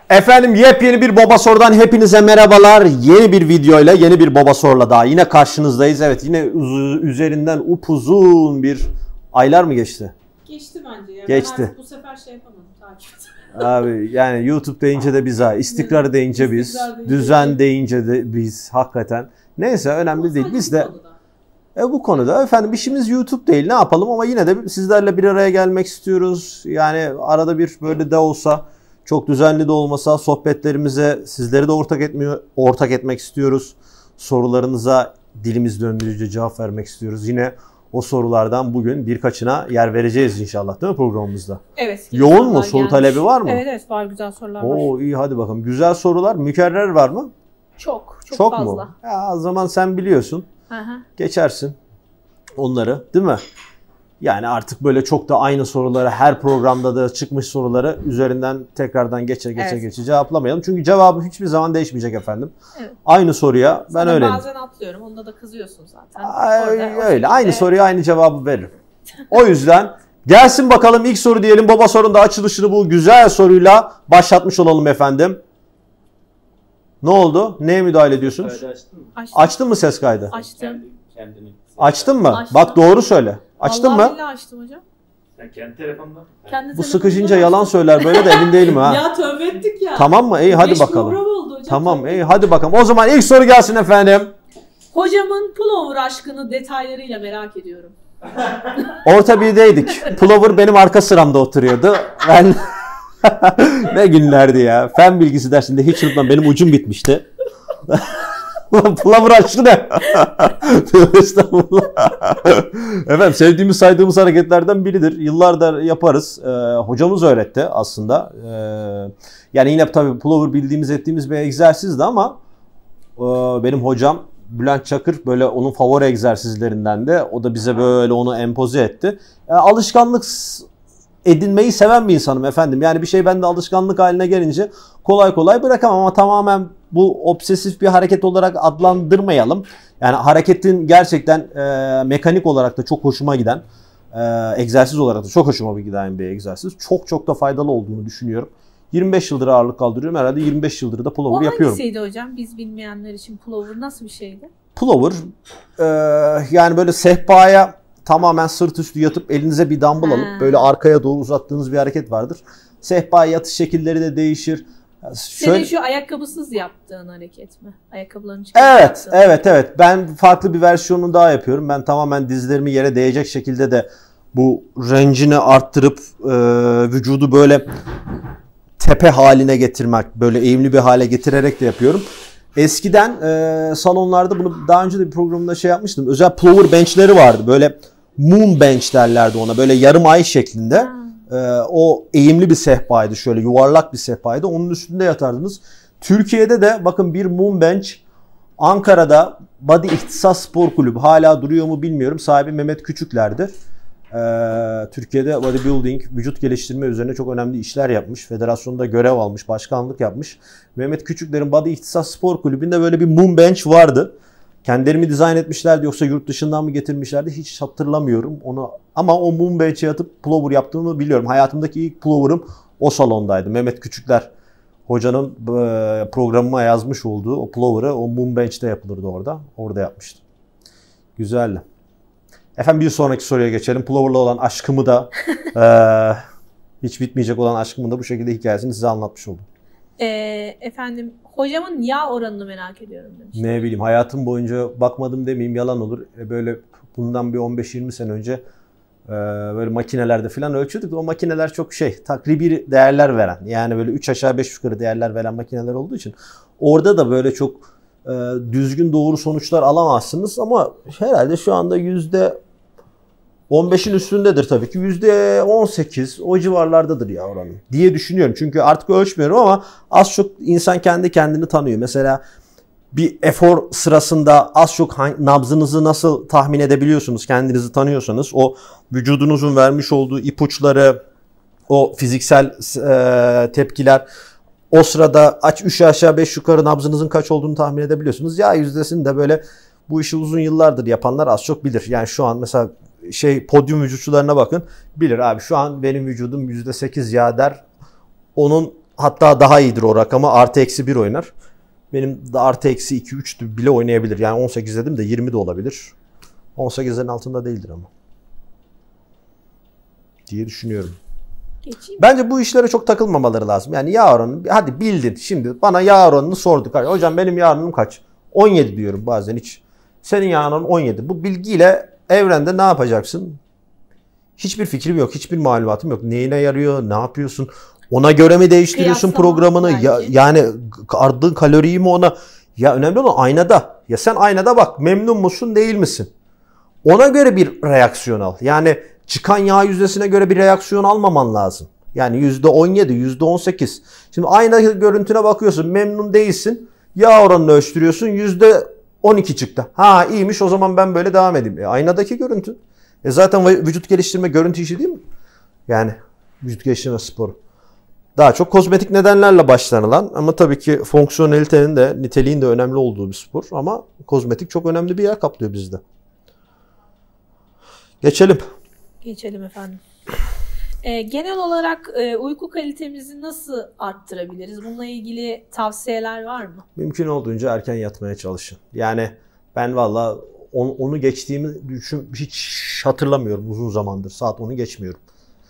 Efendim yepyeni bir Baba Sor'dan hepinize merhabalar. Yeni bir videoyla, yeni bir Baba Sor'la daha yine karşınızdayız. Evet, yine üzerinden upuzun bir aylar mı geçti? Geçti bence ya. Geçti. Ben artık bu sefer şey yapamadım, takip Abi yani YouTube deyince de biz ha, istikrar deyince biz, düzen deyince de biz hakikaten. Neyse önemli değil. Biz de bu konuda efendim işimiz YouTube değil, ne yapalım, ama yine de sizlerle bir araya gelmek istiyoruz. Yani arada bir böyle de olsa, çok düzenli de olmasa sohbetlerimize sizleri de ortak etmek istiyoruz. Sorularınıza dilimiz döndüğünce cevap vermek istiyoruz. Yine o sorulardan bugün birkaçına yer vereceğiz inşallah, değil mi programımızda? Evet. Yoğun mu? Soru talebi var mı? Evet var, güzel sorular var. Oo iyi, hadi bakalım. Güzel sorular. Mükerrer var mı? Çok Çok fazla. mu? Ya, o zaman sen biliyorsun. Aha. Geçersin onları, değil mi? Yani artık böyle çok da aynı soruları, her programda da çıkmış soruları üzerinden tekrardan geçe cevaplamayalım. Çünkü cevabı hiçbir zaman değişmeyecek efendim. Evet. Aynı soruya ben sana öyle. Bazen atlıyorum. Onda da kızıyorsun zaten. Öyle. Aynı soruya aynı cevabı veririm. O yüzden gelsin bakalım ilk soru diyelim. Baba Sorun da açılışını bu güzel soruyla başlatmış olalım efendim. Ne oldu? Neye müdahale ediyorsunuz? Açtın mı ses kaydı? Açtım. Açtın mı? Açtım. Bak doğru söyle. Açtın Vallahi mı? Billahi açtım hocam. Sen kendi telefonundan. Bu sıkışınca yalan söyler böyle de emin değilim ha. Ya tövbe ettik ya. Tamam mı? İyi hadi bakalım. Oldu hocam. Tamam iyi hadi bakalım. O zaman ilk soru gelsin efendim. Hocamın pullover aşkını detaylarıyla merak ediyorum. Orta birdeydik. Pullover benim arka sıramda oturuyordu. Ben ne günlerdi ya. Fen bilgisi dersinde hiç unutmam, benim ucum bitmişti. Pullover aşkı ne? Estağfurullah. Efendim sevdiğimiz, saydığımız hareketlerden biridir. Yıllardır yaparız. Hocamız öğretti aslında. Yani yine tabii pullover bildiğimiz ettiğimiz bir egzersizdi ama benim hocam Bülent Çakır böyle onun favori egzersizlerinden de, o da bize böyle onu empoze etti. Alışkanlık edinmeyi seven bir insanım efendim. Yani bir şey bende alışkanlık haline gelince kolay kolay bırakamam, ama tamamen bu obsesif bir hareket olarak adlandırmayalım. Yani hareketin gerçekten mekanik olarak da çok hoşuma giden, egzersiz olarak da çok hoşuma giden bir egzersiz. Çok da faydalı olduğunu düşünüyorum. 25 yıldır ağırlık kaldırıyorum. Herhalde 25 yıldır da pullover yapıyorum. O hangisiydi hocam? Biz bilmeyenler için pullover nasıl bir şeydi? Pullover yani böyle sehpaya tamamen sırt üstü yatıp elinize bir dumbbell alıp böyle arkaya doğru uzattığınız bir hareket vardır. Sehpaya yatış şekilleri de değişir. Senin şu ayakkabısız yaptığın hareket mi? Ayakkabılarını çıkartıp Evet. Ben farklı bir versiyonunu daha yapıyorum. Ben tamamen dizlerimi yere değecek şekilde de bu range'ini arttırıp vücudu böyle tepe haline getirmek, böyle eğimli bir hale getirerek de yapıyorum. Eskiden salonlarda, bunu daha önce de bir programda şey yapmıştım. Özel pullover benchleri vardı. Böyle moon bench derlerdi ona. Böyle yarım ay şeklinde. O eğimli bir sehpaydı. Şöyle yuvarlak bir sehpaydı. Onun üstünde yatardınız. Türkiye'de de bakın bir moon bench Ankara'da Body İhtisas Spor Kulübü, hala duruyor mu bilmiyorum. Sahibi Mehmet Küçükler'di. Türkiye'de bodybuilding, vücut geliştirme üzerine çok önemli işler yapmış. Federasyonda görev almış, başkanlık yapmış. Mehmet Küçükler'in Body İhtisas Spor Kulübü'nde böyle bir moon bench vardı. Kendileri mi dizayn etmişlerdi yoksa yurt dışından mı getirmişlerdi hiç hatırlamıyorum onu. Ama o moon bench'e yatıp pullover yaptığımı biliyorum. Hayatımdaki ilk pullover'ım o salondaydı. Mehmet Küçükler hocanın programıma yazmış olduğu o pullover'ı o moon bench'te yapılırdı orada. Orada yapmıştım. Güzeldi. Efendim bir sonraki soruya geçelim. Pullover'la olan aşkımı da hiç bitmeyecek olan aşkımı da bu şekilde hikayesini size anlatmış oldum. Efendim hocamın yağ oranını merak ediyorum demiş. Ne bileyim, hayatım boyunca bakmadım demeyeyim, yalan olur. Böyle bundan bir 15-20 sene önce böyle makinelerde falan ölçüyorduk. O makineler çok takribi değerler veren, yani böyle 3 aşağı 5 yukarı değerler veren makineler olduğu için orada da böyle çok düzgün doğru sonuçlar alamazsınız, ama herhalde şu anda %15'in üstündedir tabii ki. %18 o civarlardadır ya oranın diye düşünüyorum. Çünkü artık ölçmüyorum ama az çok insan kendi kendini tanıyor. Mesela bir efor sırasında az çok nabzınızı nasıl tahmin edebiliyorsunuz, kendinizi tanıyorsanız, o vücudunuzun vermiş olduğu ipuçları, o fiziksel tepkiler, o sırada 3 aşağı 5 yukarı nabzınızın kaç olduğunu tahmin edebiliyorsunuz. Ya yüzdesini de böyle bu işi uzun yıllardır yapanlar az çok bilir. Yani şu an mesela podyum vücutçularına bakın, bilir abi şu an benim vücudum %8 yağ der. Onun Hatta daha iyidir o rakamı. Artı eksi 1 oynar. Benim de artı eksi 2, 3 bile oynayabilir. Yani 18 dedim de 20 de olabilir. 18'lerin altında değildir ama. Diye düşünüyorum. Geçeyim. Bence bu işlere çok takılmamaları lazım. Yani yağ oranı, hadi bildin. Şimdi bana yağ oranını sorduk. Hocam benim yağ oranım kaç? 17 diyorum bazen hiç. Senin yağ oranın 17. Bu bilgiyle evrende ne yapacaksın? Hiçbir fikrim yok. Hiçbir malumatım yok. Neyine yarıyor? Ne yapıyorsun? Ona göre mi değiştiriyorsun Kıyaslama programını? Yani ardığın kaloriyi mi ona? Ya önemli olan aynada. Ya sen aynada bak. Memnun musun değil misin? Ona göre bir reaksiyon al. Yani çıkan yağ yüzdesine göre bir reaksiyon almaman lazım. Yani %17, %18. Şimdi ayna görüntüne bakıyorsun. Memnun değilsin. Yağ oranını ölçtürüyorsun. %12 çıktı. Ha iyiymiş, o zaman ben böyle devam edeyim. Aynadaki görüntü. Zaten vücut geliştirme görüntü işi değil mi? Yani vücut geliştirme sporu. Daha çok kozmetik nedenlerle başlanılan ama tabii ki fonksiyonelitenin de niteliğin de önemli olduğu bir spor. Ama kozmetik çok önemli bir yer kaplıyor bizde. Geçelim. Geçelim efendim. Genel olarak uyku kalitemizi nasıl arttırabiliriz? Bununla ilgili tavsiyeler var mı? Mümkün olduğunca erken yatmaya çalışın. Yani ben valla onu geçtiğimi hiç hatırlamıyorum uzun zamandır. Saat 10'u geçmiyorum.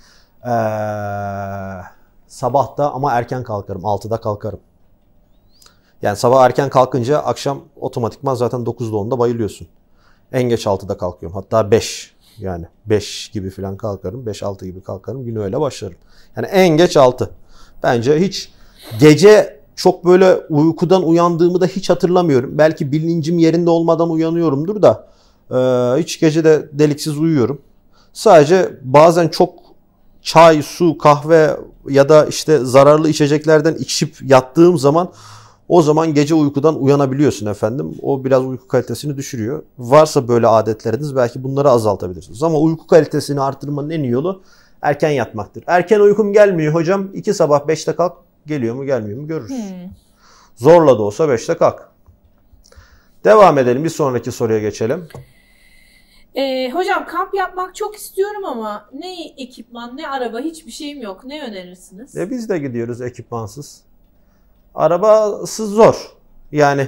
Sabah ama erken kalkarım. 6'da kalkarım. Yani sabah erken kalkınca akşam otomatikman zaten 9'da 10'da bayılıyorsun. En geç 6'da kalkıyorum. Hatta 5. Yani 5 gibi falan kalkarım. 5-6 gibi kalkarım. Günü öyle başlarım. Yani en geç 6. Bence hiç gece çok böyle uykudan uyandığımı da hiç hatırlamıyorum. Belki bilincim yerinde olmadan uyanıyorumdur da hiç gece de deliksiz uyuyorum. Sadece bazen çok çay, su, kahve ya da işte zararlı içeceklerden içip yattığım zaman o zaman gece uykudan uyanabiliyorsun efendim. O biraz uyku kalitesini düşürüyor. Varsa böyle adetleriniz belki bunları azaltabilirsiniz. Ama uyku kalitesini artırmanın en iyi yolu erken yatmaktır. Erken uykum gelmiyor hocam. 2 sabah 5'te kalk. Geliyor mu gelmiyor mu görürüz. Zorla da olsa 5'te kalk. Devam edelim. Bir sonraki soruya geçelim. Hocam kamp yapmak çok istiyorum ama ne ekipman ne araba hiçbir şeyim yok. Ne önerirsiniz? Biz de gidiyoruz ekipmansız. Arabasız zor. Yani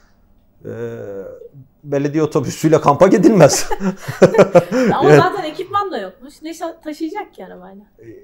belediye otobüsüyle kampa gidilmez. Ama zaten ekipman da yokmuş. Ne taşıyacak ki arabayla?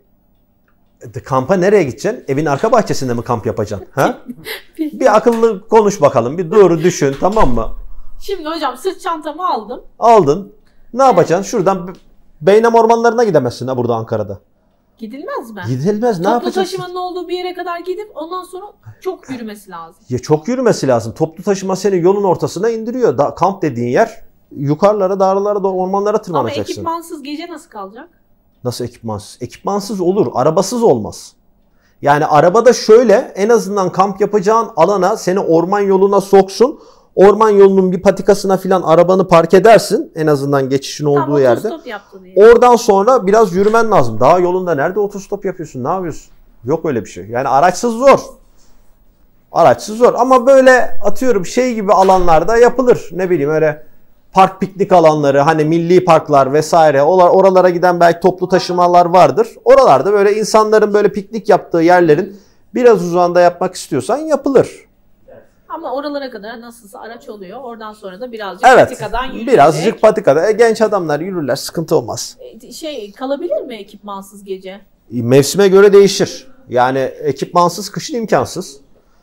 Kampa nereye gideceksin? Evin arka bahçesinde mi kamp yapacaksın? Ha? Bir akıllı konuş bakalım. Bir dur düşün, tamam mı? Şimdi hocam sırt çantamı aldım. Aldın. Ne yapacaksın? Şuradan Beynam ormanlarına gidemezsin ha burada Ankara'da. Gidilmez mi? Gidilmez. Ne yapacaksın? Toplu taşımanın olduğu bir yere kadar gidip ondan sonra çok yürümesi lazım. Ya çok yürümesi lazım. Toplu taşıma seni yolun ortasına indiriyor. Kamp dediğin yer yukarılara, dağlara, ormanlara tırmanacaksın. Ama ekipmansız gece nasıl kalacak? Nasıl ekipmansız? Ekipmansız olur. Arabasız olmaz. Yani arabada şöyle, en azından kamp yapacağın alana seni orman yoluna soksun. Orman yolunun bir patikasına filan arabanı park edersin. En azından geçişin olduğu yerde. Otostop yaptı diye. Oradan sonra biraz yürümen lazım. Daha yolunda nerede otostop yapıyorsun? Ne yapıyorsun? Yok öyle bir şey. Yani araçsız zor. Araçsız zor. Ama böyle atıyorum şey gibi alanlarda yapılır. Ne bileyim öyle park piknik alanları, hani milli parklar vesaire. Oralara giden belki toplu taşımalar vardır. Oralarda böyle insanların böyle piknik yaptığı yerlerin biraz uzağında yapmak istiyorsan yapılır. Ama oralara kadar nasılsa araç oluyor. Oradan sonra da birazcık patikadan yürüyecek. Birazcık patikada. Genç adamlar yürürler. Sıkıntı olmaz. Kalabilir mi ekipmansız gece? Mevsime göre değişir. Yani ekipmansız kışın imkansız.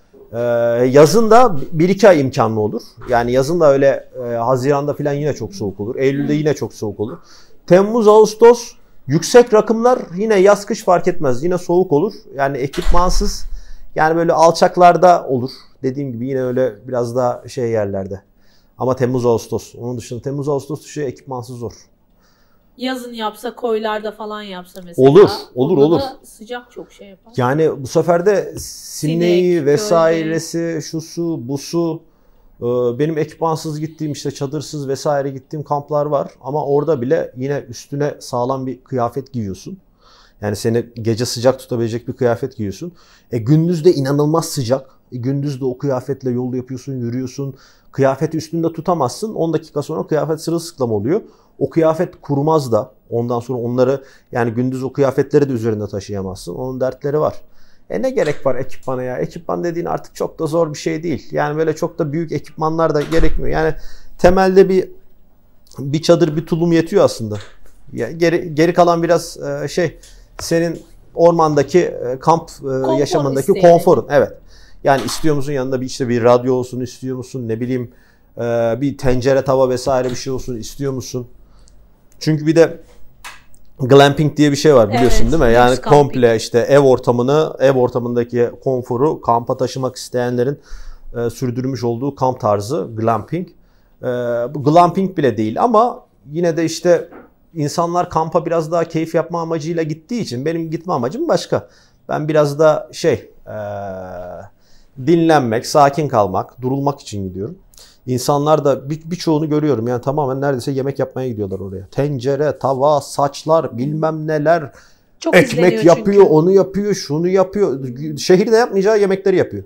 Yazın da 1-2 ay imkanlı olur. Yani yazın da öyle Haziran'da falan yine çok soğuk olur. Eylül'de yine çok soğuk olur. Temmuz, Ağustos yüksek rakımlar yine yaz kış fark etmez. Yine soğuk olur. Yani ekipmansız yani böyle alçaklarda olur. Dediğim gibi yine öyle biraz daha yerlerde. Ama Temmuz, Ağustos. Onun dışında Temmuz, Ağustos dışı ekipmansız zor. Yazın yapsa, koylarda falan yapsa mesela. Olur. Sıcak çok şey yapar. Yani bu sefer de sineği vesairesi, şu su, bu su. Benim ekipmansız gittiğim işte çadırsız vesaire gittiğim kamplar var. Ama orada bile yine üstüne sağlam bir kıyafet giyiyorsun. Yani seni gece sıcak tutabilecek bir kıyafet giyiyorsun. Gündüz de inanılmaz sıcak. Gündüz de o kıyafetle yol yapıyorsun, yürüyorsun. Kıyafeti üstünde tutamazsın. 10 dakika sonra kıyafet sırılsıklam oluyor. O kıyafet kurumaz da. Ondan sonra onları yani gündüz o kıyafetleri de üzerinde taşıyamazsın. Onun dertleri var. Ne gerek var ekipmana ya? Ekipman dediğin artık çok da zor bir şey değil. Yani böyle çok da büyük ekipmanlar da gerekmiyor. Yani temelde bir çadır, bir tulum yetiyor aslında. Geri kalan biraz senin ormandaki kamp yaşamındaki konforun. Evet. Yani istiyor musun yanında bir radyo olsun, istiyor musun ne bileyim bir tencere, tava vesaire bir şey olsun istiyor musun? Çünkü bir de glamping diye bir şey var biliyorsun, evet, değil mi? Yani komple işte ev ortamındaki konforu kampa taşımak isteyenlerin sürdürmüş olduğu kamp tarzı glamping. Bu glamping bile değil ama yine de işte insanlar kampa biraz daha keyif yapma amacıyla gittiği için benim gitme amacım başka. Ben biraz da dinlenmek, sakin kalmak, durulmak için gidiyorum. İnsanlar da birçoğunu görüyorum. Yani tamamen neredeyse yemek yapmaya gidiyorlar oraya. Tencere, tava, saçlar, bilmem neler. Çok ekmek yapıyor, çünkü. Onu yapıyor, şunu yapıyor. Şehirde yapmayacağı yemekleri yapıyor.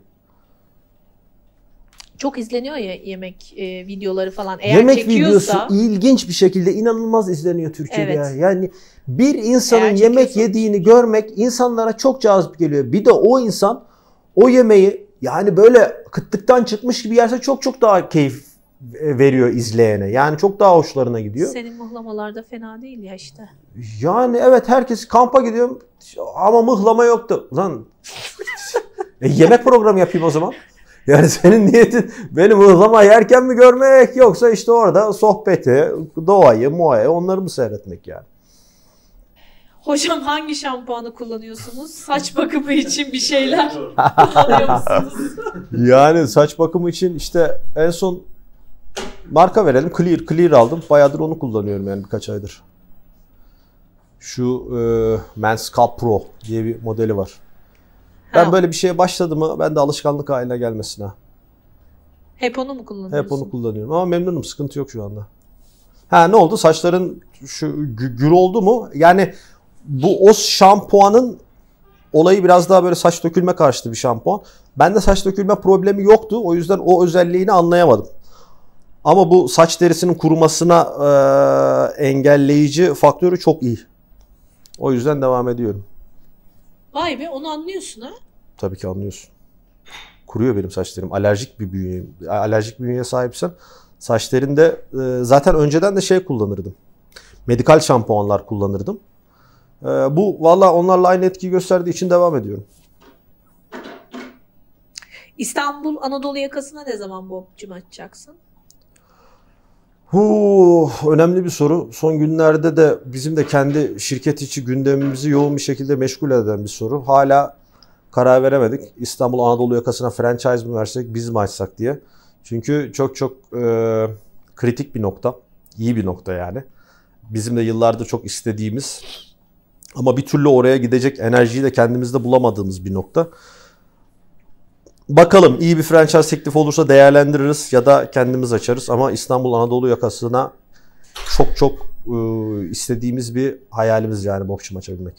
Çok izleniyor ya yemek videoları falan. Eğer yemek çekiyorsa... videosu ilginç bir şekilde inanılmaz izleniyor Türkiye'de. Evet. Yani bir insanın yemek yediğini görmek insanlara çok cazip geliyor. Bir de o insan o yemeği yani böyle kıtlıktan çıkmış gibi yerse çok daha keyif veriyor izleyene. Yani çok daha hoşlarına gidiyor. Senin mıhlamalar da fena değil ya işte. Yani evet, herkes kampa gidiyor ama mıhlama yoktu. Lan yemek programı yapayım o zaman. Yani senin niyetin beni mıhlama yerken mi görmek yoksa işte orada sohbeti, doğayı, onları mı seyretmek yani? Hocam hangi şampuanı kullanıyorsunuz? Saç bakımı için bir şeyler kullanıyor musunuz? Yani saç bakımı için işte en son marka verelim. Clear aldım. Bayağıdır onu kullanıyorum yani birkaç aydır. Şu Men's Scalp Pro diye bir modeli var. Ben böyle bir şeye başladım mı ben de alışkanlık haline gelmesin ha. Hep onu mu kullanıyorsun? Hep onu kullanıyorum ama memnunum. Sıkıntı yok şu anda. Ne oldu? Saçların gür oldu mu? Yani o şampuanın olayı biraz daha böyle saç dökülme karşıtı bir şampuan. Bende saç dökülme problemi yoktu. O yüzden o özelliğini anlayamadım. Ama bu saç derisinin kurumasına engelleyici faktörü çok iyi. O yüzden devam ediyorum. Vay be, onu anlıyorsun ha? Tabii ki anlıyorsun. Kuruyor benim saçlarım. Alerjik bir bünyeye sahipsen saçlarında zaten önceden de kullanırdım. Medikal şampuanlar kullanırdım. Bu valla onlarla aynı etkiyi gösterdiği için devam ediyorum. İstanbul Anadolu yakasına ne zaman Bob'cum açacaksın? Önemli bir soru. Son günlerde de bizim de kendi şirket içi gündemimizi yoğun bir şekilde meşgul eden bir soru. Hala karar veremedik. İstanbul Anadolu yakasına franchise mi versek, biz mi açsak diye. Çünkü çok kritik bir nokta. İyi bir nokta yani. Bizim de yıllardır çok istediğimiz ama bir türlü oraya gidecek enerjiyi de kendimizde bulamadığımız bir nokta. Bakalım, iyi bir franchise teklif olursa değerlendiririz ya da kendimiz açarız ama İstanbul Anadolu yakasına çok istediğimiz bir hayalimiz yani Bob'cum açabilmek.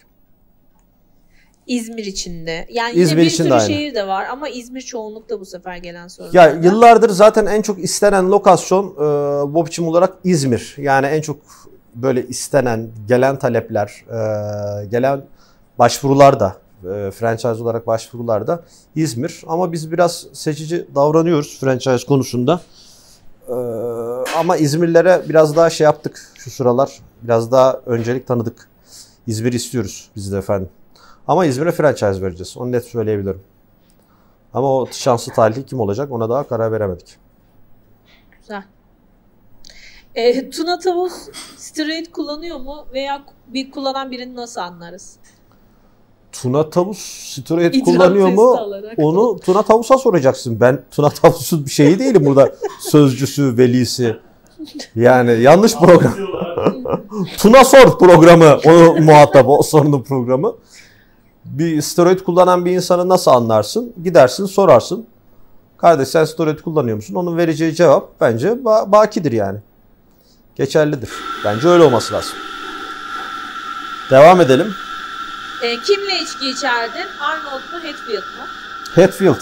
İzmir içinde. Yani İzmir yine bir sürü şehir de var ama İzmir çoğunlukla bu sefer gelen sorunlar. Ya yıllardır zaten en çok istenen lokasyon Bob'cum olarak İzmir. Yani en çok böyle istenen, gelen talepler, gelen başvurular da franchise olarak başvurular da İzmir. Ama biz biraz seçici davranıyoruz franchise konusunda. Ama İzmirlilere biraz daha yaptık şu sıralar. Biraz daha öncelik tanıdık. İzmir istiyoruz biz de efendim. Ama İzmir'e franchise vereceğiz. Onu net söyleyebilirim. Ama o şanslı talihli kim olacak ona daha karar veremedik. Güzel. Tuna Tavus steroid kullanıyor mu veya kullanan birini nasıl anlarız? Tuna Tavus steroid kullanıyor mu? Onu Tuna Tavus'a soracaksın. Ben Tuna Tavus'un bir şeyi değilim burada. Sözcüsü, velisi. Yani yanlış program. Tuna Sor programı. Onu muhatap, o sorunun programı. Bir steroid kullanan bir insanı nasıl anlarsın? Gidersin sorarsın. Kardeş sen steroid kullanıyor musun? Onun vereceği cevap bence bakidir yani. Geçerlidir. Bence öyle olması lazım. Devam edelim. Kimle içki içerdin? Arnold mu, Hatfield mu? Hatfield.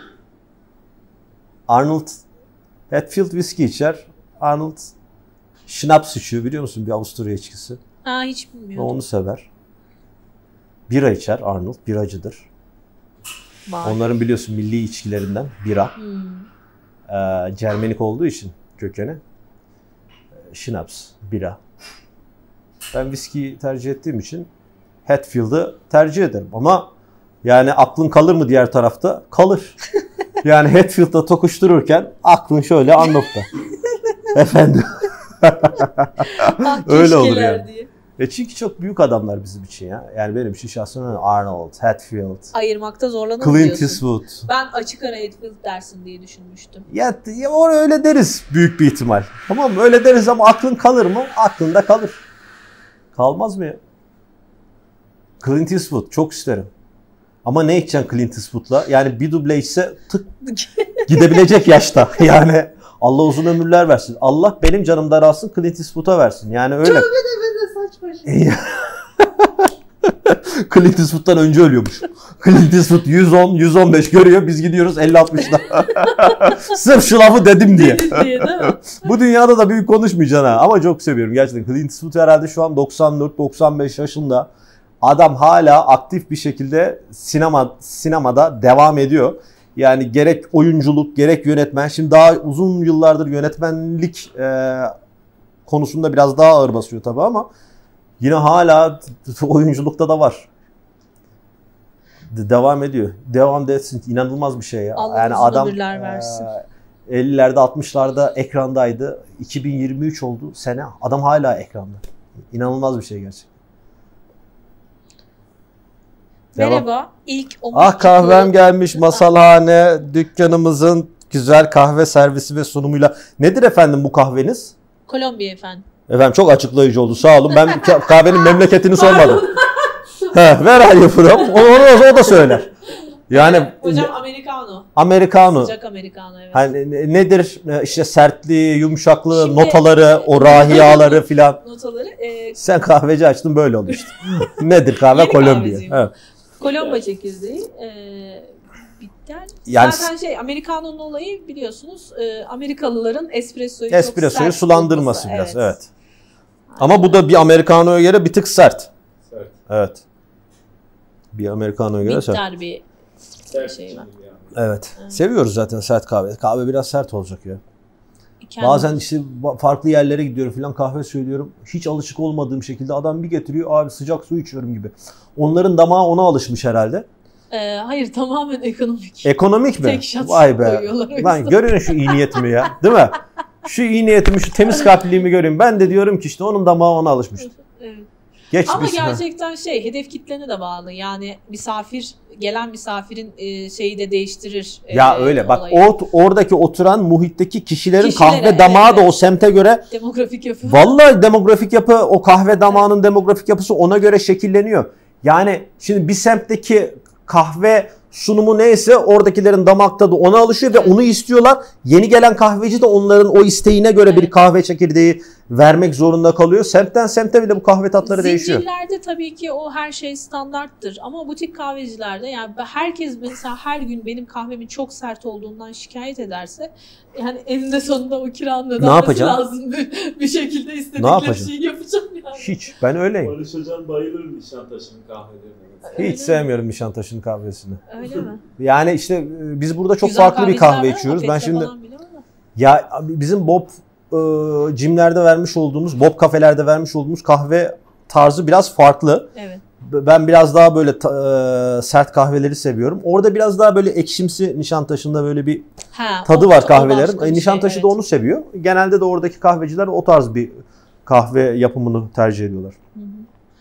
Hatfield viski içer. Arnold şnaps içiyor, biliyor musun? Bir Avusturya içkisi. Hiç bilmiyorum. Onu sever. Bira içer Arnold. Biracıdır. Var. Onların biliyorsun milli içkilerinden bira. Hmm. Cermenik olduğu için kökeni. Şinaps, bira. Ben viskiyi tercih ettiğim için Hatfield'ı tercih ederim. Ama yani aklın kalır mı diğer tarafta? Kalır. Yani Hatfield'la tokuştururken aklın şöyle anlıkta. Efendim. Öyle olur yani. Diye. Çünkü çok büyük adamlar bizim için ya. Yani benim için şahsen Arnold, Hatfield. Ayırmakta zorlanamıyorsun. Clint Eastwood. Ben açık ara Hatfield dersin diye düşünmüştüm. Ya öyle deriz büyük bir ihtimal. Tamam mı? Öyle deriz ama aklın kalır mı? Aklında kalır. Kalmaz mı ya? Clint Eastwood çok isterim. Ama ne içeceksin Clint Eastwood'la? Yani bir duble içse tık gidebilecek yaşta. Yani Allah uzun ömürler versin. Allah benim canım daralsın Clint Eastwood'a versin. Yani öyle. Tövbe de saçma şey. Clint Eastwood'dan önce ölüyormuş. Clint Eastwood 110, 115 görüyor. Biz gidiyoruz 50-60'da. Sırf şu lafı dedim diye. Değil mi? Bu dünyada da büyük konuşmayacaksın ha. Ama çok seviyorum gerçekten. Clint Eastwood herhalde şu an 94-95 yaşında. Adam hala aktif bir şekilde sinemada devam ediyor. Yani gerek oyunculuk gerek yönetmen. Şimdi daha uzun yıllardır yönetmenlik konusunda biraz daha ağır basıyor tabii ama yine hala oyunculukta da var. Devam ediyor. Devam etsin. İnanılmaz bir şey ya. Allah yani uzun adam ömürler versin. 50'lerde 60'larda ekrandaydı. 2023 oldu sene. Adam hala ekranda. İnanılmaz bir şey gerçekten. Merhaba. İlk Ah kahvem gelmiş masalhane dükkanımızın güzel kahve servisi ve sunumuyla. Nedir efendim bu kahveniz? Kolombiya efendim. Efendim çok açıklayıcı oldu sağ olun. Ben kahvenin memleketini sormadım. Ver hayır from. O da söyler. Yani hocam Americano. Americano. Sıcak Americano evet. Hani nedir işte sertliği, yumuşaklığı, Şimdi, notaları, o rahiyaları filan. Notaları. Sen kahveci açtın böyle oldu işte. Nedir kahve? Kolombiya. Evet. Kolomba çekirdeği. Bitter. Yani, zaten Americano'nun olayı biliyorsunuz Amerikalıların espressoyu çok sert sulandırması biraz. Evet. Aynen. Ama bu da bir Americano'ya göre bir tık sert. Sert. Evet. Bir Americano'ya göre sert. Bitter bir şey var. Evet. Seviyoruz zaten sert kahve. Kahve biraz sert olacak ya. Kendim. Bazen işte farklı yerlere gidiyorum falan kahve söylüyorum. Hiç alışık olmadığım şekilde adam bir getiriyor abi sıcak su içiyorum gibi. Onların damağı ona alışmış herhalde. Hayır tamamen ekonomik. Ekonomik mi? Tek şat Vay be. koyuyorlar. Lan görün şu iyi niyetimi ya. Değil mi? Şu iyi niyetimi, şu temiz kalpliliğimi görün. Ben de diyorum ki işte onun damağı ona alışmış. Evet. Geçmiş. Ama gerçekten hedef kitlene de bağlı. Yani gelen misafirin şeyi de değiştirir. Ya öyle bak oradaki oturan muhitteki kişilerin Kişilere, kahve damağı da o semte göre demografik yapı. Vallahi demografik yapı o kahve damağının demografik yapısı ona göre şekilleniyor. Yani şimdi bir semtteki kahve sunumu neyse oradakilerin damak tadı ona alışıyor ve onu istiyorlar. Yeni gelen kahveci de onların o isteğine göre bir kahve çekirdeği vermek zorunda kalıyor. Semtten semte bile bu kahve tatları değişiyor. Zincirlerde tabii ki o her şey standarttır ama butik kahvecilerde yani herkes mesela her gün benim kahvemin çok sert olduğundan şikayet ederse yani eninde sonunda o kiranın ödenmesi lazım bir şekilde istedikleri şeyi yapacağım yani. Hiç ben öyleyim. Barış Hocam bayılır Nişantaşı'nın kahvelerine. Hiç sevmiyorum Nişantaşı'nın kahvesini. Öyle mi? Yani işte biz burada çok güzel farklı bir kahve içiyoruz. Ben şimdi ya bizim Bob Jim'lerde vermiş olduğumuz, Bob kafelerde vermiş olduğumuz kahve tarzı biraz farklı. Evet. Ben biraz daha böyle sert kahveleri seviyorum. Orada biraz daha böyle ekşimsi Nişantaşı'nda böyle bir tadı var kahvelerin. Nişantaşı da onu seviyor. Genelde de oradaki kahveciler o tarz bir kahve yapımını tercih ediyorlar. Hı hı.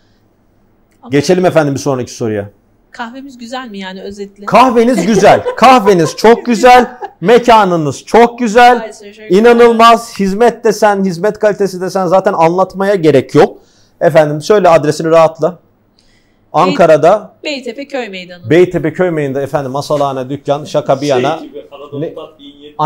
Geçelim efendim bir sonraki soruya. Kahvemiz güzel mi yani özetle? Kahveniz güzel. Kahveniz çok güzel. Mekanınız çok güzel. İnanılmaz. Hizmet desen, hizmet kalitesi desen zaten anlatmaya gerek yok. Efendim söyle adresini rahatla. Ankara'da Beytepe Köy Meydanı. Beytepe Köy Meydanı'nda efendim masalhane, dükkan, şaka bir yana. Gibi, Anadolu Tat 1070.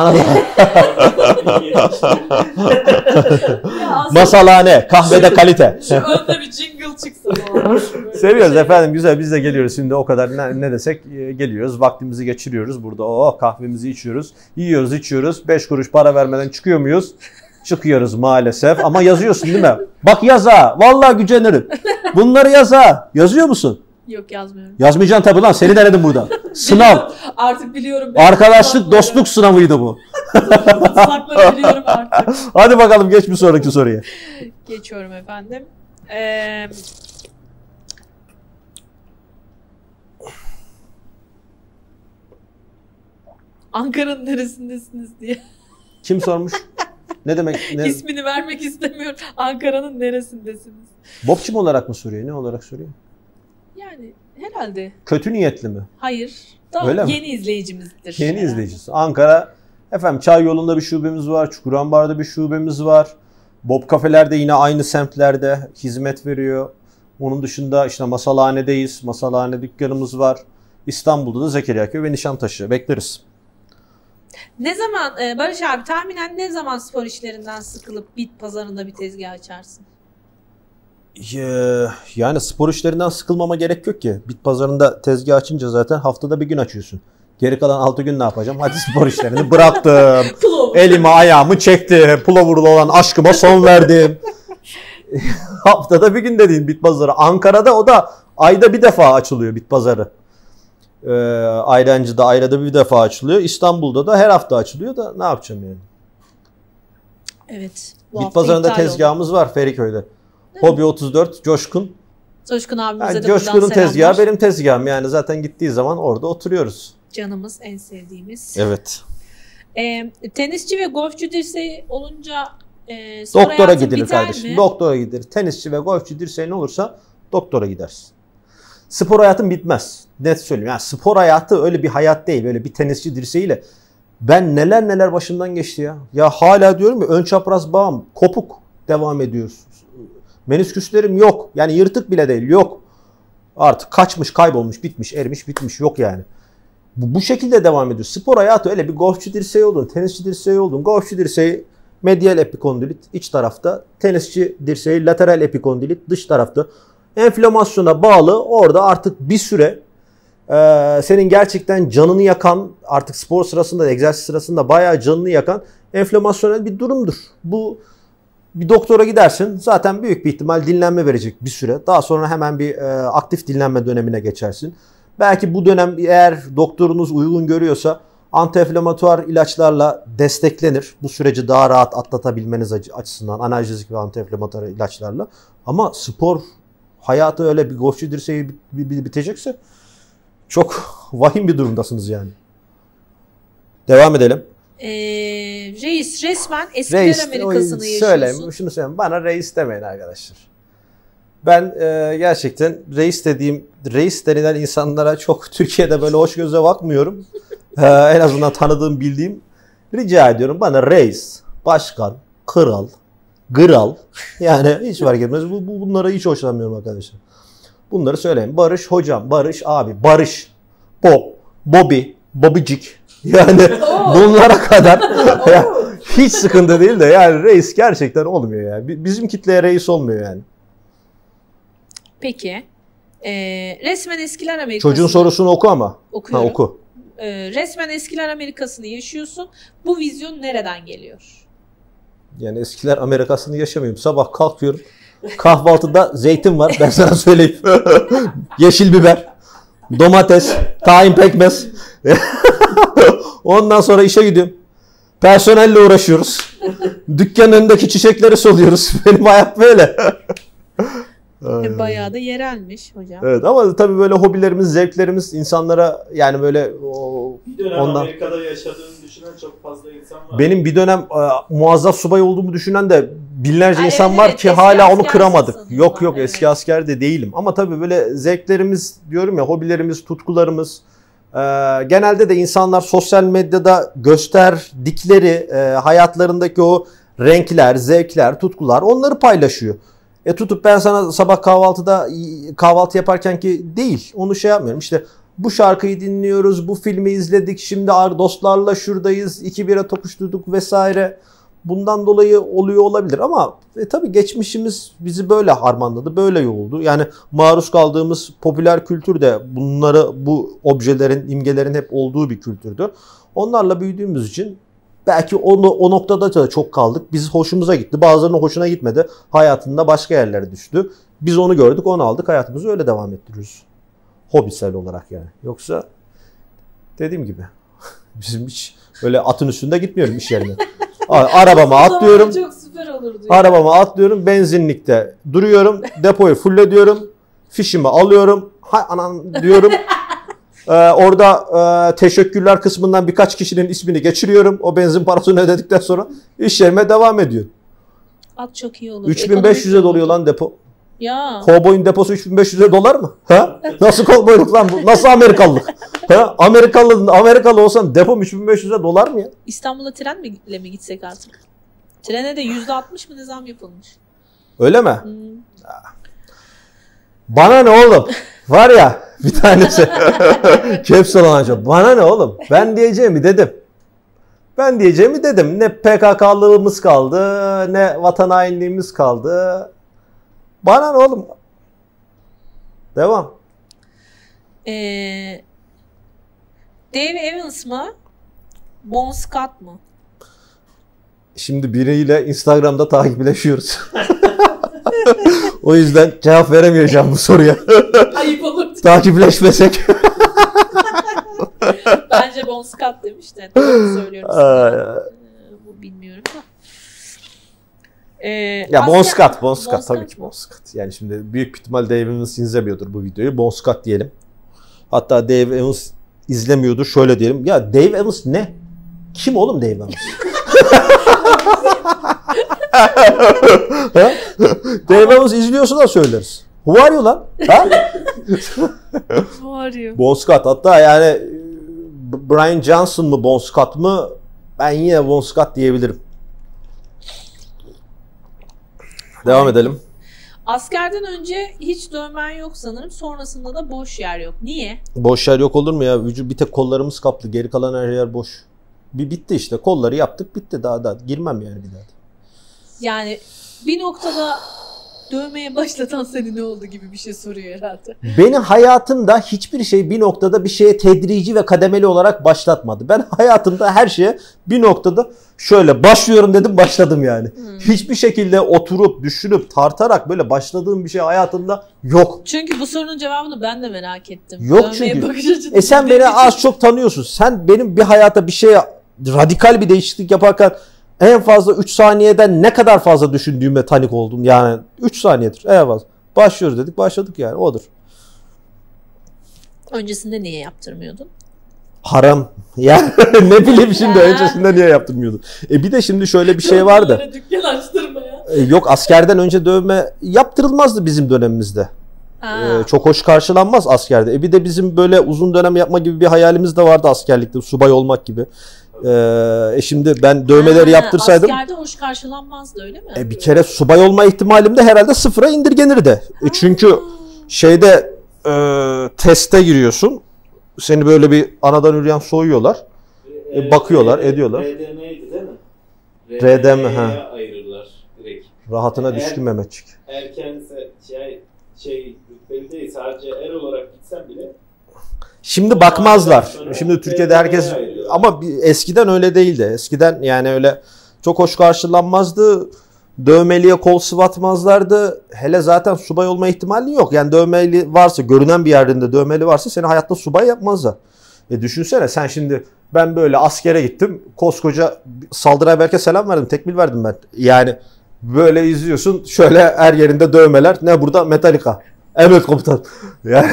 Masalhane, kahvede kalite. Şu önde bir jingle çıksın. Seviyoruz efendim güzel biz de geliyoruz şimdi o kadar ne desek geliyoruz vaktimizi geçiriyoruz burada kahvemizi içiyoruz yiyoruz içiyoruz 5 kuruş para vermeden çıkıyor muyuz? Çıkıyoruz maalesef ama yazıyorsun değil mi? Bak yaz ha vallahi gücenirim bunları yaz ha yazıyor musun? Yok yazmıyorum. Yazmayacaksın tabii lan seni denedim burada. Sınav. Artık biliyorum. Arkadaşlık, dostluk sınavıydı bu. Tuzakları biliyorum artık. Hadi bakalım geç bir sonraki soruya. Geçiyorum efendim. Ankara'nın neresindesiniz diye. Kim sormuş? Ne demek? İsmini vermek istemiyorum. Ankara'nın neresindesiniz? Bobçim olarak mı soruyor? Ne olarak soruyor? Yani herhalde. Kötü niyetli mi? Hayır. Daha Öyle mi? yeni izleyicimizdir. Yeni herhalde. izleyicisi. Ankara. Efendim Çay Yolu'nda bir şubemiz var. Çukurambar'da bir şubemiz var. Bob kafelerde yine aynı semtlerde hizmet veriyor. Onun dışında işte Masalhane'deyiz. Masalhane dükkanımız var. İstanbul'da da Zekeriyaköy ve Nişantaşı. Bekleriz. Ne zaman Barış abi tahminen ne zaman spor işlerinden sıkılıp bit pazarında bir tezgah açarsın? Yani spor işlerinden sıkılmama gerek yok ki. Bit pazarında tezgah açınca zaten haftada bir gün açıyorsun. Geri kalan 6 gün ne yapacağım? Hadi spor işlerini bıraktım. Elimi ayağımı çektim. Pullover'lı olan aşkıma son verdim. Haftada bir gün dediğin bit pazarı. Ankara'da o da ayda bir defa açılıyor bit pazarı. Ayrancı'da ayda bir defa açılıyor. İstanbul'da da her hafta açılıyor da ne yapacağım yani? Evet. Bit pazarında tezgahımız var Feriköy'de. Hobi 34 Coşkun. Coşkun abimize Yani de Coşkun'un tezgahı benim tezgahım. Yani zaten gittiği zaman orada oturuyoruz. Canımız, en sevdiğimiz. Evet. Tenisçi ve golfçü dirseği olunca doktora gidilir biter kardeşim. mi? Doktora gidilir. Tenisçi ve golfçü dirseğin olursa doktora gidersin. Spor hayatın bitmez. Net söyleyeyim. Yani spor hayatı öyle bir hayat değil. Böyle bir tenisçi dirseğiyle. Ben neler başımdan geçti ya. Ya hala diyorum ya ön çapraz bağım kopuk devam ediyoruz. Menisküslerim yok. Yani yırtık bile değil. Yok. Artık kaçmış, kaybolmuş, bitmiş, erimiş, bitmiş. Yok yani. Bu şekilde devam ediyor. Spor hayatı öyle bir golfçü dirseği oldun, tenisçi dirseği oldun. Golfçü dirseği medial epikondilit iç tarafta. Tenisçi dirseği lateral epikondilit dış tarafta. Enflamasyona bağlı orada artık bir süre senin gerçekten canını yakan, artık spor sırasında, egzersiz sırasında bayağı canını yakan enflamasyonel bir durumdur. Bu bir doktora gidersin zaten büyük bir ihtimal dinlenme verecek bir süre. Daha sonra hemen bir aktif dinlenme dönemine geçersin. Belki bu dönem eğer doktorunuz uygun görüyorsa antiinflamatuar ilaçlarla desteklenir. Bu süreci daha rahat atlatabilmeniz açısından analjezik ve antiinflamatuar ilaçlarla. Ama spor hayatı öyle bir golfçü dirseği bitecekse çok vahim bir durumdasınız yani. Devam edelim. Reis resmen eskiler Amerikasını yaşıyorsun. Şunu söyleyeyim. Bana reis demeyin arkadaşlar. Ben gerçekten reis denilen insanlara çok Türkiye'de böyle hoş göze bakmıyorum. En azından tanıdığım, bildiğim. Rica ediyorum bana reis, başkan, kral, yani hiç fark etmez. Bunlara hiç hoşlanmıyorum arkadaşlar. Bunları söyleyin. Barış hocam, Barış abi, Barış, Bob, Bobby, Bobicik. Yani bunlara kadar hiç sıkıntı değil de yani reis gerçekten olmuyor yani. Bizim kitleye reis olmuyor yani. Peki. Resmen eskiler Amerikasını... Çocuğun sorusunu oku ama. Okuyorum. Ha, oku. Resmen eskiler Amerikasını yaşıyorsun. Bu vizyon nereden geliyor? Yani eskiler Amerikasını yaşamıyorum. Sabah kalkıyorum. Kahvaltıda zeytin var. Ben sana söyleyeyim. Yeşil biber, domates, tahin pekmez. Ondan sonra işe gidiyorum. Personelle uğraşıyoruz. Dükkanın önündeki çiçekleri soluyoruz. Benim hayat böyle. Bayağı da yerelmiş hocam. Evet ama tabii böyle hobilerimiz, zevklerimiz insanlara yani böyle bir dönem Amerika'da yaşadığını düşünen çok fazla insan var. Benim bir dönem muazzaf subay olduğumu düşünen de binlerce insan evet, var ki hala onu kıramadık. Yok evet. Eski asker de değilim. Ama tabii böyle zevklerimiz diyorum ya, hobilerimiz, tutkularımız, genelde de insanlar sosyal medyada gösterdikleri hayatlarındaki o renkler, zevkler, tutkular onları paylaşıyor. Tutup ben sana sabah kahvaltı yaparken ki değil, onu şey yapmıyorum. İşte bu şarkıyı dinliyoruz, bu filmi izledik, şimdi dostlarla şuradayız, 2 bira tokuşturduk vesaire. Bundan dolayı oluyor olabilir ama tabii geçmişimiz bizi böyle harmanladı, böyle yoğuldu. Yani maruz kaldığımız popüler kültür de bu objelerin, imgelerin hep olduğu bir kültürdü. Onlarla büyüdüğümüz için belki o noktada da çok kaldık. Biz hoşumuza gitti. Bazılarının hoşuna gitmedi. Hayatında başka yerlere düştü. Biz onu gördük, onu aldık. Hayatımızı öyle devam ettiriyoruz. Hobisel olarak yani. Yoksa Dediğim gibi. Bizim hiç öyle atın üstünde gitmiyorum iş yerine. Arabama atlıyorum. Çok süper olurdu. Arabama atlıyorum. Benzinlikte duruyorum. Depoyu fullediyorum. Fişimi alıyorum. Hay anan diyorum. Orada teşekkürler kısmından birkaç kişinin ismini geçiriyorum. O benzin parasını ödedikten sonra iş yerime devam ediyorum. At çok iyi olur. 3500'e doluyor lan depo. Ya. Kovboyun deposu 3500'e dolar mı? Ha? Nasıl kovboyluk lan bu? Nasıl Amerikalılık? Ha? Amerikalı olsan depom 3500'e dolar mı ya? İstanbul'a trenle mi gitsek artık? Trene de %60 mı ne zam yapılmış? Öyle mi? Bana ne oğlum? Var ya bir tanesi caps olan acaba. Bana ne oğlum? Ben diyeceğimi dedim. Ne PKK'lığımız kaldı, ne vatan hainliğimiz kaldı. Bana ne oğlum? Devam. Dave Evans mı? Bon Scott mı? Şimdi biriyle Instagram'da takipleşiyoruz. O yüzden cevap veremeyeceğim bu soruya. Ayıp olur. Takipleşmesek. Bence Bon Scott demiş de. Doğru söylüyorum. Bu bilmiyorum da. Ya Bon Scott tabii ki Bon Scott. Yani şimdi büyük ihtimal Dave Evans izlemiyordur bu videoyu. Bon Scott diyelim. Hatta Dave Evans izlemiyordur. Şöyle diyelim. Ya Dave Evans ne? Kim oğlum Dave Evans? Dave Evans izliyorsa da söyleriz. Who are you lan? Ha? Who are you? Bon Scott. Hatta yani Brian Johnson mı Bon Scott mı? Ben yine Bon Scott diyebilirim. Devam edelim. Askerden önce hiç dövmen yok sanırım. Sonrasında da boş yer yok. Niye? Boş yer yok olur mu ya? Bir tek kollarımız kaplı. Geri kalan her yer boş. Bitti işte. Kolları yaptık bitti. Daha girmem yani bir daha. Yani bir noktada dövmeye başlatan seni ne oldu gibi bir şey soruyor herhalde. Beni hayatımda hiçbir şey bir noktada bir şeye tedrici ve kademeli olarak başlatmadı. Ben hayatımda her şeye bir noktada şöyle başlıyorum dedim başladım yani. Hiçbir şekilde oturup düşünüp tartarak böyle başladığım bir şey hayatımda yok. Çünkü bu sorunun cevabını ben de merak ettim. Yok dövmeye çünkü. Sen beni az çok tanıyorsun. Sen benim bir hayata bir şeye radikal bir değişiklik yaparken en fazla 3 saniyeden ne kadar fazla düşündüğüme tanık oldum. Yani 3 saniyedir. En fazla. Başlıyoruz dedik. Başladık yani. Odur. Öncesinde niye yaptırmıyordun? Haram. Yani ne bileyim şimdi öncesinde niye yaptırmıyordun? Bir de şimdi şöyle bir şey vardı. Dükkan açtırmaya. Yok askerden önce dövme yaptırılmazdı bizim dönemimizde. Çok hoş karşılanmaz askerde. Bir de bizim böyle uzun dönem yapma gibi bir hayalimiz de vardı askerlikte. Subay olmak gibi. Şimdi ben dövmeleri yaptırsaydım. Askerde hoş karşılanmazdı öyle mi? Bir kere subay olma ihtimalim de herhalde sıfıra indirgenirdi. Çünkü şeyde teste giriyorsun. Seni böyle bir anadan üreyen soyuyorlar. Bakıyorlar, ediyorlar. RDM'ydi değil mi? RDM RDM'ye ayırırlar direkt. Rahatına düştü Mehmetçik. Erkense rütbeli değil sadece er olarak gitsen bile. Şimdi bakmazlar. Şimdi Türkiye'de herkes ama eskiden öyle değildi. Eskiden yani öyle çok hoş karşılanmazdı. Dövmeliye kol sıvatmazlardı. Hele zaten subay olma ihtimali yok. Yani dövmeli varsa, görünen bir yerinde dövmeli varsa seni hayatta subay yapmazlar. Düşünsene sen şimdi ben böyle askere gittim. Koskoca saldırıya belki selam verdim. Tekmil verdim ben. Yani böyle izliyorsun. Şöyle her yerinde dövmeler. Ne burada? Metallica. Evet komutan. Yani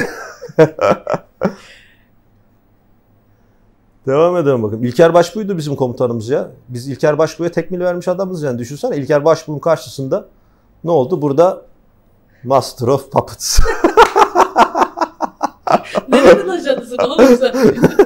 devam edelim bakın. İlker Başbuğ'ydu bizim komutanımız ya. Biz İlker Başbuğ'a tekmil vermiş adamız yani. Düşünsene İlker Başbuğ'un karşısında ne oldu? Burada Master of Puppets. Nerenin ajanısın oğlum sen?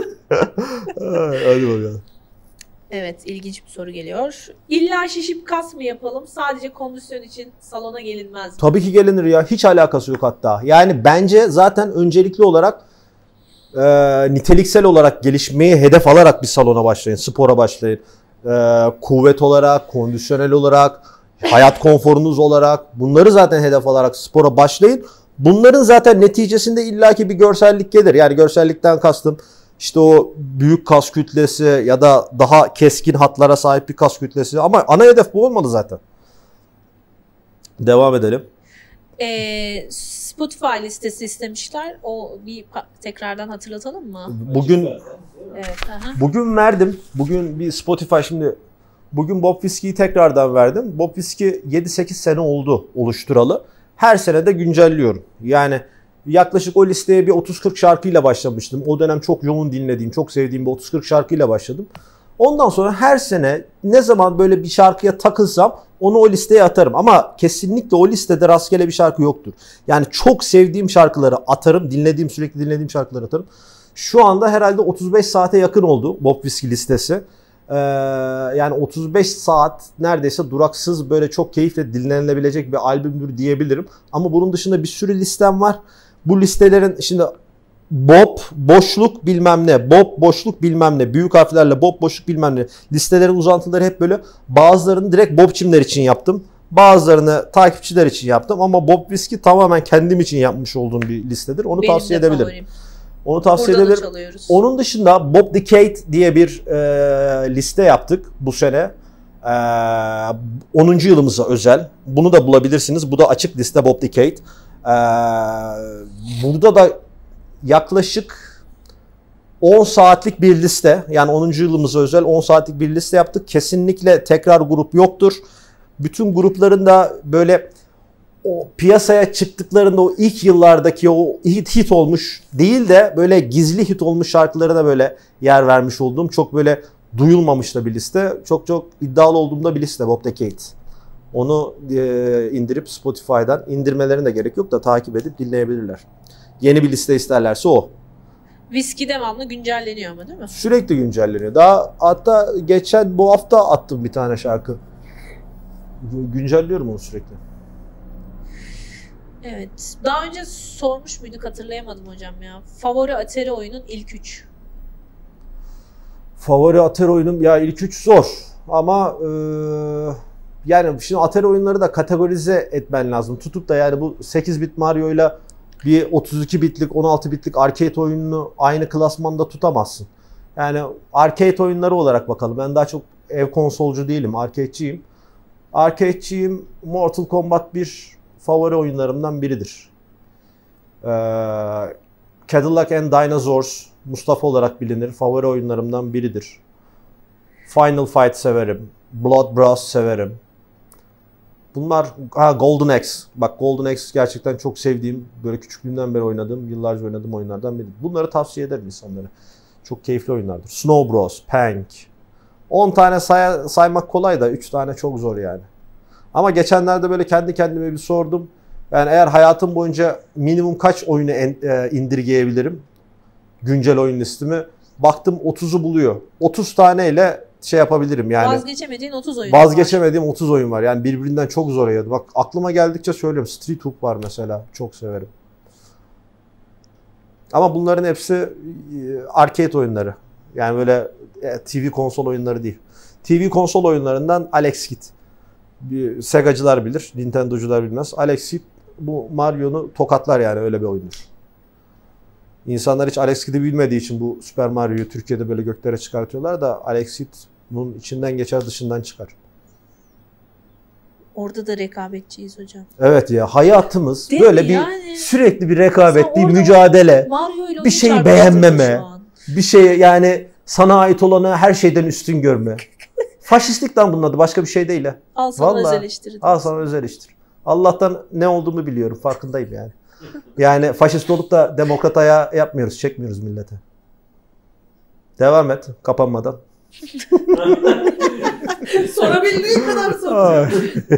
Hadi bakalım. Evet, ilginç bir soru geliyor. İlla şişip kas mı yapalım? Sadece kondisyon için salona gelinmez mi? Tabii ki gelinir ya. Hiç alakası yok hatta. Yani bence zaten öncelikli olarak niteliksel olarak gelişmeyi hedef alarak bir salona başlayın. Spora başlayın. Kuvvet olarak, kondisyonel olarak, hayat konforunuz olarak bunları zaten hedef alarak spora başlayın. Bunların zaten neticesinde illaki bir görsellik gelir. Yani görsellikten kastım işte o büyük kas kütlesi ya da daha keskin hatlara sahip bir kas kütlesi. Ama ana hedef bu olmalı zaten. Devam edelim. Spotify listesi istemişler. O bir tekrardan hatırlatalım mı? Bugün Evet. Aha. bugün verdim. Bugün bir Spotify bugün Bob Whiskey'i tekrardan verdim. Bob Whiskey 7-8 sene oldu oluşturalı. Her sene de güncelliyorum. Yani yaklaşık o listeye bir 30-40 şarkıyla başlamıştım. O dönem çok yoğun dinlediğim, çok sevdiğim bir 30-40 şarkıyla başladım. Ondan sonra her sene ne zaman böyle bir şarkıya takılsam onu o listeye atarım. Ama kesinlikle o listede rastgele bir şarkı yoktur. Yani çok sevdiğim şarkıları atarım, sürekli dinlediğim şarkıları atarım. Şu anda herhalde 35 saate yakın oldu Bob Whiskey listesi. Yani 35 saat neredeyse duraksız böyle çok keyifle dinlenilebilecek bir albümdür diyebilirim. Ama bunun dışında bir sürü listem var. Bu listelerin şimdi Bob boşluk bilmem ne, Bob boşluk bilmem ne, büyük harflerle Bob boşluk bilmem ne listelerin uzantıları hep böyle, bazılarını direkt Bobçimler için yaptım. Bazılarını takipçiler için yaptım ama Bob Whiskey tamamen kendim için yapmış olduğum bir listedir. Onu Benim tavsiye de edebilirim. favorim. Onu tavsiye Burada da edebilirim. çalıyoruz. Onun dışında Bob Decade diye bir liste yaptık bu sene. 10. yılımıza özel. Bunu da bulabilirsiniz. Bu da açık liste Bob Decade. Burada da yaklaşık 10 saatlik bir liste. Yani 10. yılımıza özel 10 saatlik bir liste yaptık. Kesinlikle tekrar grup yoktur. Bütün grupların da böyle o piyasaya çıktıklarında o ilk yıllardaki o hit olmuş değil de böyle gizli hit olmuş şarkılara da böyle yer vermiş olduğum, çok böyle duyulmamış da bir liste. Çok iddialı olduğumda bir liste Bob Decade. Onu indirip Spotify'dan, indirmelerine de gerek yok da takip edip dinleyebilirler. Yeni bir liste isterlerse o. Whisky devamlı güncelleniyor ama değil mi? Sürekli güncelleniyor. Daha hatta bu hafta attım bir tane şarkı. Güncelliyorum onu sürekli. Evet. Daha önce sormuş muyduk, hatırlayamadım hocam ya. Favori Atari oyunun ilk 3. Favori Atari oyunum ya ilk 3 zor. Ama yani şimdi Atari oyunları da kategorize etmen lazım. Tutup da yani bu 8 bit Mario'yla bir 32 bitlik, 16 bitlik arcade oyununu aynı klasmanda tutamazsın. Yani arcade oyunları olarak bakalım. Ben daha çok ev konsolcu değilim. Arcade'ciyim. Mortal Kombat 1 favori oyunlarımdan biridir. Cadillac and Dinosaurs Mustafa olarak bilinir. Favori oyunlarımdan biridir. Final Fight severim. Blood Bros severim. Bunlar Golden Axe. Bak Golden Axe gerçekten çok sevdiğim, böyle küçüklüğümden beri oynadığım, yıllarca oynadığım oyunlardan biridir. Bunları tavsiye ederim insanlara. Çok keyifli oyunlardır. Snow Bros, Pank. 10 tane saymak kolay da 3 tane çok zor yani. Ama geçenlerde böyle kendi kendime bir sordum. Yani eğer hayatım boyunca minimum kaç oyunu indirgeyebilirim? Güncel oyun listemi. Baktım 30'u buluyor. 30 taneyle yapabilirim yani. Vazgeçemediğin 30 oyun var. Vazgeçemediğim 30 oyun var. Yani birbirinden çok zor ayadı. Bak aklıma geldikçe söylüyorum. Street Hoop var mesela. Çok severim. Ama bunların hepsi arcade oyunları. Yani böyle TV konsol oyunları değil. TV konsol oyunlarından Alex Kidd. Segacılar bilir, Nintendo'cular bilmez. Alex Kidd bu Mario'nu tokatlar yani, öyle bir oyundur. İnsanlar hiç Alex Kidd'i bilmediği için bu Super Mario'yu Türkiye'de böyle göklere çıkartıyorlar da Alex Kidd bunun içinden geçer, dışından çıkar. Orada da rekabetçiyiz hocam. Evet ya, hayatımız değil böyle mi bir yani? Sürekli bir rekabet, bir mücadele, bir şeyi beğenmeme, bir şey yani sana ait olanı her şeyden üstün görme. Faşistlikten bunun adı, başka bir şey değil ha. Al sana özel eleştiri. Al sana özel eleştiri. Allah'tan ne olduğumu biliyorum, farkındayım yani. Yani faşist olup da demokrat ayağı yapmıyoruz, çekmiyoruz millete. Devam et kapanmadan. Sorabildiğin kadar sor.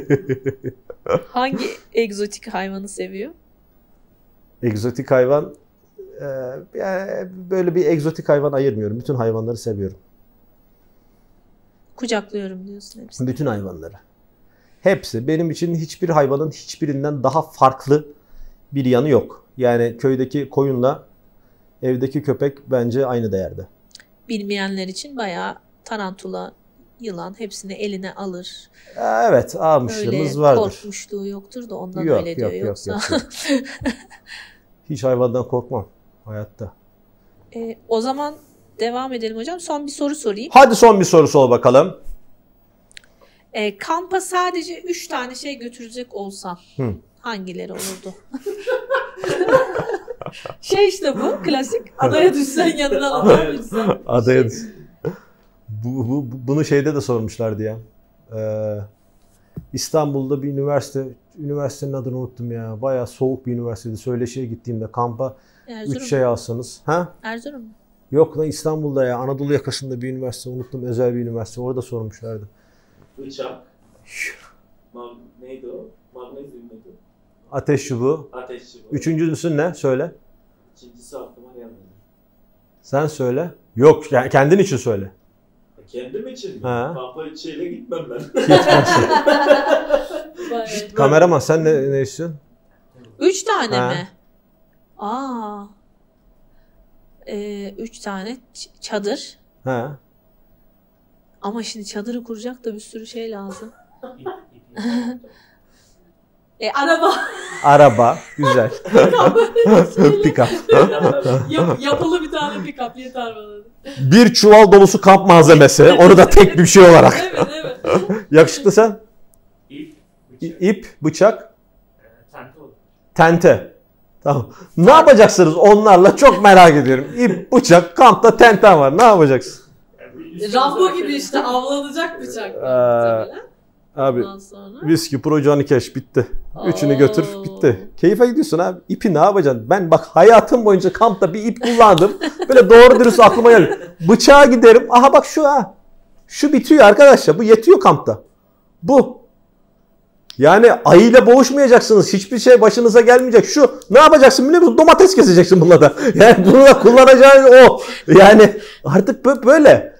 Hangi egzotik hayvanı seviyor? Egzotik hayvan, yani böyle bir egzotik hayvan ayırmıyorum. Bütün hayvanları seviyorum. Kucaklıyorum diyorsun hepsini. Bütün hayvanları. Hepsi. Benim için hiçbir hayvanın hiçbirinden daha farklı bir yanı yok. Yani köydeki koyunla evdeki köpek bence aynı değerde. Bilmeyenler için bayağı tarantula, yılan hepsini eline alır. Evet, almışlığımız vardır. Öyle korkmuşluğu yoktur da ondan öyle diyor yoksa. Yok. Hiç hayvandan korkmam hayatta. O zaman devam edelim hocam. Son bir soru sorayım. Hadi son bir soru sor bakalım. Kampa sadece 3 tane şey götürecek olsan hangileri olurdu? Şey işte bu klasik. Adaya düşsen yanından adaya düşsen. Adaya düş. Bunu şeyde de sormuşlardı ya. İstanbul'da bir üniversitenin adını unuttum ya. Bayağı soğuk bir üniversiteydi. Söyleşiye gittiğimde kampa Erzurum. 3 şey alsanız. Ha? Erzurum mu? Yok lan İstanbul'da ya. Anadolu yakasında bir üniversite. Unuttum, özel bir üniversite. Orada sormuşlardı. Bıçak. Neydi o? Magnezyum neydi? Ateş çubuğu. Ateş çubuğu. Üçüncüsü ne? Söyle. İkincisi aklıma gelmedi. Sen söyle. Yok, yani kendin için söyle. Kendim için mi? Ha. Kampa içiyle gitmem ben. Kameraman sen ne istiyorsun? 3 tane Ha. mi? 3 tane çadır. Ha. Ama şimdi çadırı kuracak da bir sürü şey lazım. Araba. Araba. Güzel. Pick-up. Yapılı bir tane pick-up yeter bana. Bir çuval dolusu kamp malzemesi. Onu da tek bir şey olarak. Evet. Yakışıklı sen? İp, bıçak. Bıçak, Tente olur. tente. Tamam. Ne yapacaksınız onlarla? Çok merak ediyorum. İp, bıçak, kampta tenten var. Ne yapacaksın? Rambo gibi işte avlanacak bıçak. Abi Ondan sonra. viski, Pro Johnny Cash bitti. Üçünü götür bitti. Keyfe gidiyorsun abi. İpi ne yapacaksın? Ben bak hayatım boyunca kampta bir ip kullandım. Böyle doğru dürüst aklıma geldi. Bıçağa giderim. Aha bak şu ha. Şu bitiyor arkadaşlar. Bu yetiyor kampta. Bu. Yani ayıyla boğuşmayacaksınız. Hiçbir şey başınıza gelmeyecek. Şu ne yapacaksın biliyor musun? Domates keseceksin bununla da. Yani bunu da kullanacağın o. Yani artık böyle.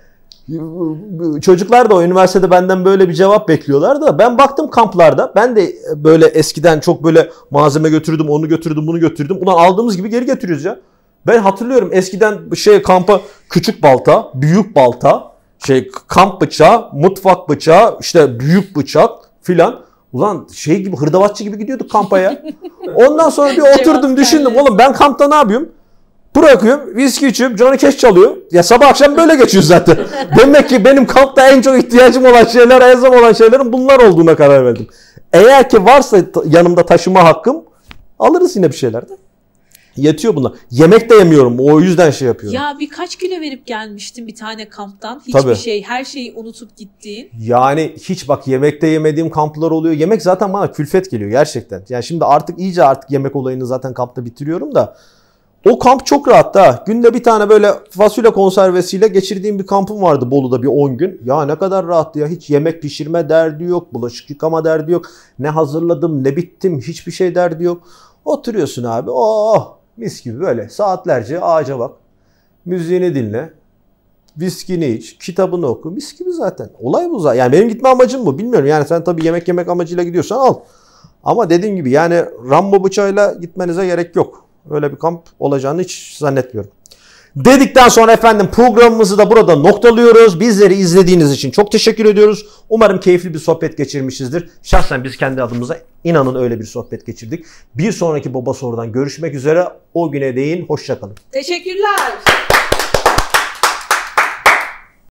Çocuklar da o üniversitede benden böyle bir cevap bekliyorlar da ben baktım kamplarda. Ben de böyle eskiden çok böyle malzeme götürdüm, onu götürdüm, bunu götürdüm. Ulan aldığımız gibi geri getiriyoruz ya. Ben hatırlıyorum eskiden kampa küçük balta, büyük balta, kamp bıçağı, mutfak bıçağı, işte büyük bıçak filan. Ulan gibi hırdavatçı gibi gidiyorduk kampa ya. Ondan sonra bir oturdum düşündüm. Oğlum ben kampta ne yapıyorum? Bırakıyorum, viski içiyorum, Johnny Cash çalıyor. Ya sabah akşam böyle geçiyor zaten. Demek ki benim kampta en çok ihtiyacım olan şeyler, elzem olan şeylerin bunlar olduğuna karar verdim. Eğer ki varsa yanımda taşıma hakkım, alırız yine bir şeyler de. Yetiyor bunlar. Yemek de yemiyorum, o yüzden şey yapıyorum. Ya birkaç kilo verip gelmiştim bir tane kamptan. Hiçbir Tabii. şey, her şeyi unutup gittiğin. Yani hiç bak yemekte yemediğim kamplar oluyor. Yemek zaten bana külfet geliyor gerçekten. Yani şimdi iyice yemek olayını zaten kampta bitiriyorum da. O kamp çok rahat da. Günde bir tane böyle fasulye konservesiyle geçirdiğim bir kampım vardı Bolu'da bir 10 gün. Ya ne kadar rahattı ya. Hiç yemek pişirme derdi yok. Bulaşık yıkama derdi yok. Ne hazırladım ne bittim hiçbir şey derdi yok. Oturuyorsun abi. Oh mis gibi böyle saatlerce ağaca bak. Müziğini dinle. Viskini iç. Kitabını oku. Mis gibi zaten. Olay bu zaten. Yani benim gitme amacım bu. Bilmiyorum yani sen tabii yemek amacıyla gidiyorsan al. Ama dediğim gibi yani Rambo bıçağıyla gitmenize gerek yok. Öyle bir kamp olacağını hiç zannetmiyorum. Dedikten sonra efendim programımızı da burada noktalıyoruz. Bizleri izlediğiniz için çok teşekkür ediyoruz. Umarım keyifli bir sohbet geçirmişizdir. Şahsen biz kendi adımıza inanın öyle bir sohbet geçirdik. Bir sonraki Baba Soru'dan görüşmek üzere. O güne değin hoşça kalın. Teşekkürler.